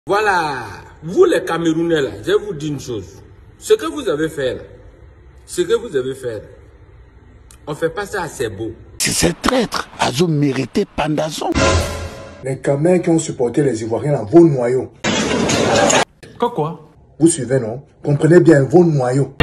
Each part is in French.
Voilà, vous les Camerounais là, je vais vous dire une chose. Ce que vous avez fait là, on ne fait pas ça assez beau. C'est traître, Azo mérité Pandazon. Les Camerounais qui ont supporté les Ivoiriens dans vos noyaux. Quoi? Vous suivez, non? Comprenez bien vos noyaux.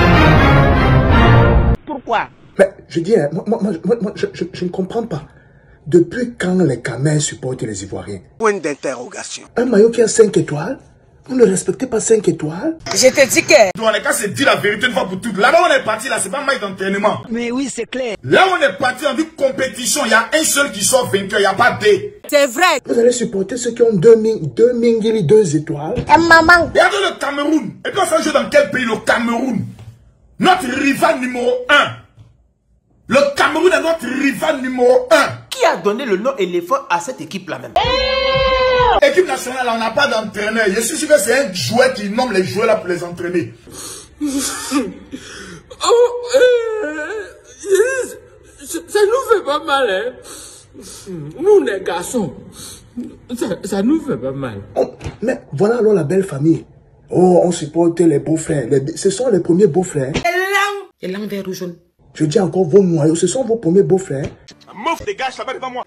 Pourquoi? Mais je dis, je ne comprends pas. Depuis quand les Camerounais supportent les Ivoiriens? Point d'interrogation. Un maillot qui a 5 étoiles? Vous ne respectez pas 5 étoiles? Je te dis que... Dans les cas, c'est dire la vérité une fois pour toutes. Là-bas, on est parti, là, c'est pas un match d'entraînement. Mais oui, c'est clair. Là, on est parti en vue compétition. Il y a un seul qui sort vainqueur, il n'y a pas deux. C'est vrai. Vous allez supporter ceux qui ont 2 étoiles? Maman. Regardez le Cameroun. Et puis, on fait jouer dans quel pays? Le Cameroun. Notre rival numéro 1. Le Cameroun est notre rival numéro 1. Qui a donné le nom éléphant à cette équipe-là même? Équipe nationale, on n'a pas d'entraîneur. Je suis sûr que c'est un joueur qui nomme les joueurs là pour les entraîner. Ça nous fait pas mal, hein. Nous, les garçons, ça nous fait pas mal. Oh, mais voilà alors la belle famille. Oh, on supporte les beaux-frères. Ce sont les premiers beaux-frères. Et l'an vert ou jaune. Je dis encore vos noyaux, ce sont vos premiers beaux-frères. Meuf, dégage là-bas devant moi.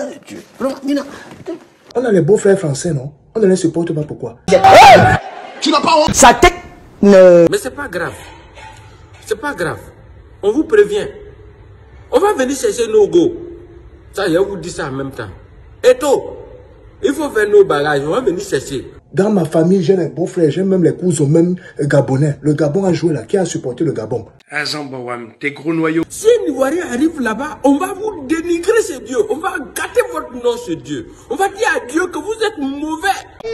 On a les beaux-frères français, non? On ne les supporte pas, pourquoi? Tu n'as pas honte. Sa tête. Mais c'est pas grave. C'est pas grave. On vous prévient. On va venir chercher nos go. Ça, je vous dis ça en même temps. Et toi, il faut faire nos bagages. On va venir chercher. Dans ma famille, j'ai les beaux-frères, j'ai même les cousins, même gabonais. Le Gabon a joué là. Qui a supporté le Gabon? Tes gros noyaux. Si un Ivoirien arrive là-bas, on va vous dénigrer ce Dieu. On va gâter votre nom, ce Dieu. On va dire à Dieu que vous êtes mauvais.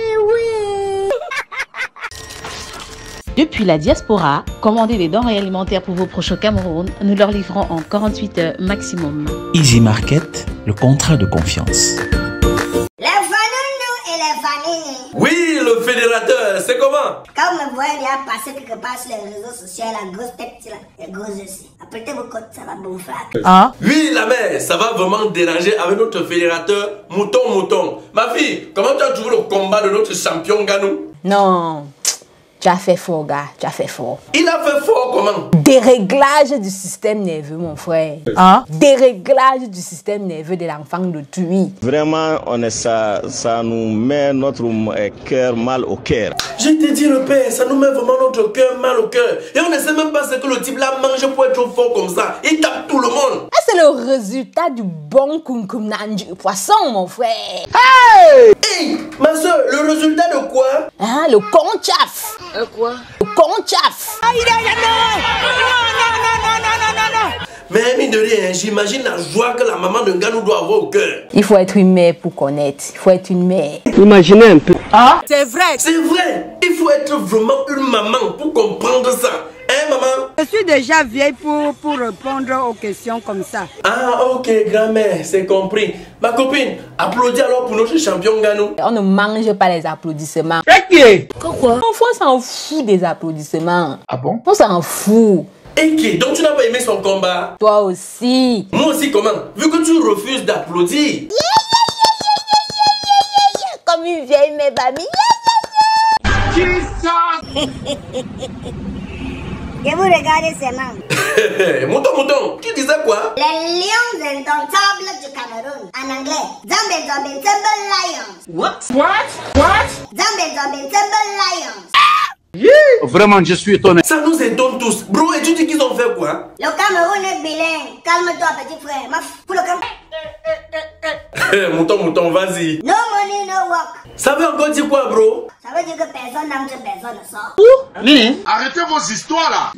Depuis la diaspora, commandez des denrées alimentaires pour vos proches au Cameroun. Nous leur livrons en 48 heures maximum. Easy Market, le contrat de confiance. Les vanounos et les vanilles. Oui, le fédérateur, c'est comment? Quand vous me voyez déjà passer quelque part sur les réseaux sociaux, la grosse tête, là, les gros yeux, apprêtez vos côtes, ça va bouffer. Hein? Oui, la mère, ça va vraiment déranger avec notre fédérateur Mouton. Ma fille, comment tu as trouvé le combat de notre champion Ganou? Non, tu as fait fort, gars, tu as fait fort. Il a fait fort comment? Déréglage du système nerveux, mon frère. Hein? Déréglage du système nerveux de l'enfant de Tui. Vraiment, ça nous met notre cœur mal au cœur. Je te dis le père, ça nous met vraiment notre cœur mal au cœur. Et on ne sait même pas ce que le type là mange pour être trop fort comme ça. Il tape tout le monde. Ah, c'est le résultat du bon kunkumnanji poisson, mon frère. Hey, ma soeur, le résultat de quoi? Hein, le conchaf. Quoi? Le conchaf. Mais mine de rien, j'imagine la joie que la maman de Ganou doit avoir au cœur. Il faut être une mère pour connaître. Il faut être une mère. Imaginez un peu. Ah? C'est vrai. C'est vrai. Il faut être vraiment une maman pour comprendre ça. Hein, maman? Je suis déjà vieille pour répondre aux questions comme ça. Ah, ok, grand-mère, c'est compris. Ma copine, applaudis alors pour notre champion Ganou. On ne mange pas les applaudissements. Pourquoi? Enfin, on s'en fout des applaudissements. Ah bon? On s'en fout. Ok, donc tu n'as pas aimé son combat? Toi aussi. Moi aussi, comment? Vu que tu refuses d'applaudir. Comme une vieille mébami. Et vous regardez ces membres. Mouton, tu disais quoi? Les lions indomptables du Cameroun. En anglais, Zombie Lions. What? Zombie Lions. Vraiment, je suis étonné. Ça nous étonne tous. Bro, et tu dis qu'ils ont fait quoi? Le Cameroun est bilingue. Calme-toi, petit frère. Pour le Cameroun. Mouton, vas-y. No money, no work. Ça veut encore dire quoi, bro? Ça veut dire que personne n'entre, personne ne sort. Arrêtez vos histoires là.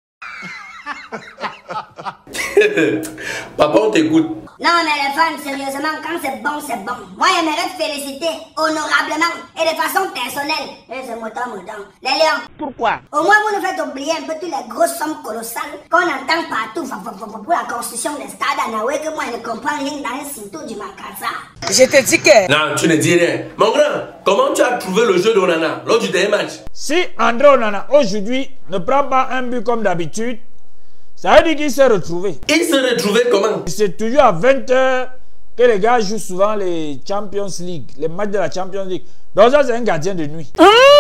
Papa, on t'écoute. Non, mais les fans, sérieusement, quand c'est bon, c'est bon. Moi, j'aimerais te féliciter honorablement et de façon personnelle. Et c'est mouton. Les lions. Pourquoi? Au moins, vous nous faites oublier un peu toutes les grosses sommes colossales qu'on entend partout pour la construction des stades à Naoué que moi, je ne comprends rien dans un cinto du Makassa. Je te dis que... Non, tu ne dis rien. Mon grand, comment tu as trouvé le jeu d'Onana lors du dernier match? Si André Onana aujourd'hui ne prend pas un but comme d'habitude, ça veut dire qu'il s'est retrouvé. Il s'est retrouvé comment? C'est toujours à 20h que les gars jouent souvent les Champions League, les matchs de la Champions League. Donc ça, c'est un gardien de nuit.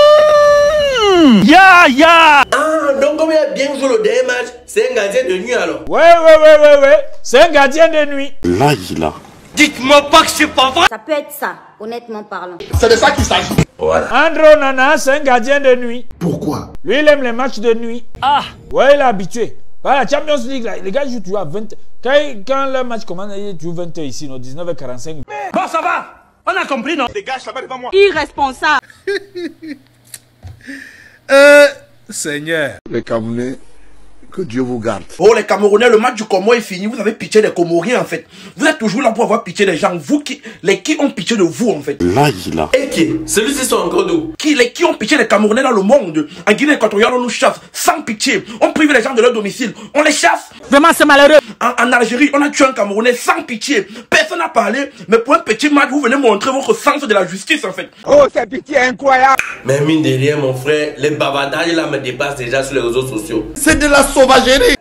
Ah, donc comme il a bien joué le dernier match, c'est un gardien de nuit alors. Ouais. C'est un gardien de nuit. Là, il a. Dites-moi pas que c'est pas vrai. Ça peut être ça, honnêtement parlant. C'est de ça qu'il s'agit. Voilà. Andro Nana, c'est un gardien de nuit. Pourquoi? Lui, il aime les matchs de nuit. Ah. Ouais, il est habitué. Bah, la Champions League, là, les gars jouent toujours à 20. Quand le match commence, ils jouent 20h ici, non, 19h45. Bon, ça va. On a compris, non? Dégage là-bas devant moi. Irresponsable. Seigneur. Les Camerounais, que Dieu vous garde. Oh les Camerounais, le match du Comore est fini. Vous avez pitié des Comoriens en fait. Vous êtes toujours là pour avoir pitié des gens. Vous qui ont pitié de vous en fait. Là, il a. Et qui? Celui-ci sont encore d'où? Qui ont pitié des Camerounais dans le monde. En Guinée équatoriale, on nous chasse sans pitié. On prive les gens de leur domicile. On les chasse. Vraiment, c'est malheureux. En Algérie, on a tué un Camerounais sans pitié. Personne n'a parlé. Mais pour un petit match, vous venez montrer votre sens de la justice en fait. Oh, c'est pitié incroyable. Mais mine de rien, mon frère, les bavardages là me dépassent déjà sur les réseaux sociaux. C'est de la sauvagerie.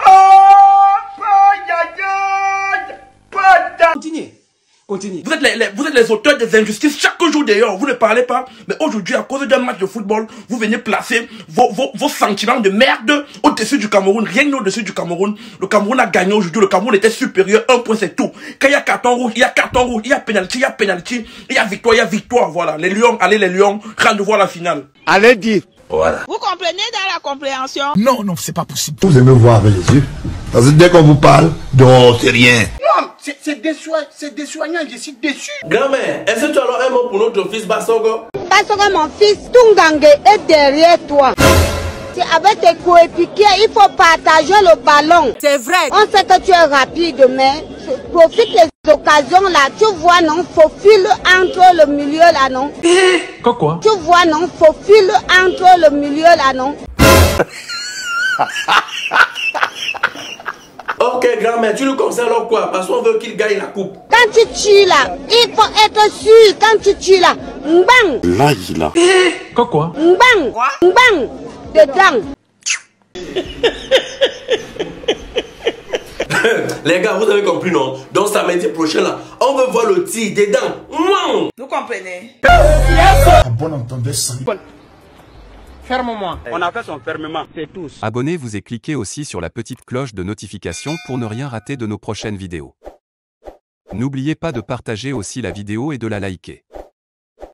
Continuez. Vous êtes les auteurs des injustices chaque jour d'ailleurs. Vous ne parlez pas. Mais aujourd'hui, à cause d'un match de football, vous venez placer vos sentiments de merde au-dessus du Cameroun. Rien au-dessus du Cameroun. Le Cameroun a gagné aujourd'hui. Le Cameroun était supérieur. 1 point, c'est tout. Quand il y a carton rouge, il y a carton rouge. Il y a pénalty, il y a victoire, Voilà. Les Lions, allez les Lions. Rendez-vous à la finale. Allez dire. Voilà. Vous comprenez dans la compréhension? Non, c'est pas possible. Vous aimez voir avec les yeux. Parce que dès qu'on vous parle, non, c'est rien. Non, c'est désoignant. Je suis déçu. Grand-mère, est-ce que tu as alors un mot pour notre fils Bassongo? Bassongo, mon fils, Tungangue est derrière toi. Avec tes coéquipiers, il faut partager le ballon. C'est vrai. On sait que tu es rapide, mais profite des occasions là. Tu vois, non, faufile entre le milieu là, non. Quoi? Tu vois, non, faufile entre le milieu là, non. Ok, grand-mère, tu lui conseilles alors quoi? Parce qu'on veut qu'il gagne la coupe. Quand tu tues là, il faut être sûr. Quand tu tues là, mbang. Là, il a. Quoi? Mbang. Mbang. Dedans. Les gars, vous avez compris, non? Donc samedi prochain là, on veut voir le tir dedans. Vous comprenez? Un bon entendeur sans. Ferme-moi. On a fait son fermement. C'est tous. Abonnez-vous et cliquez aussi sur la petite cloche de notification pour ne rien rater de nos prochaines vidéos. N'oubliez pas de partager aussi la vidéo et de la liker.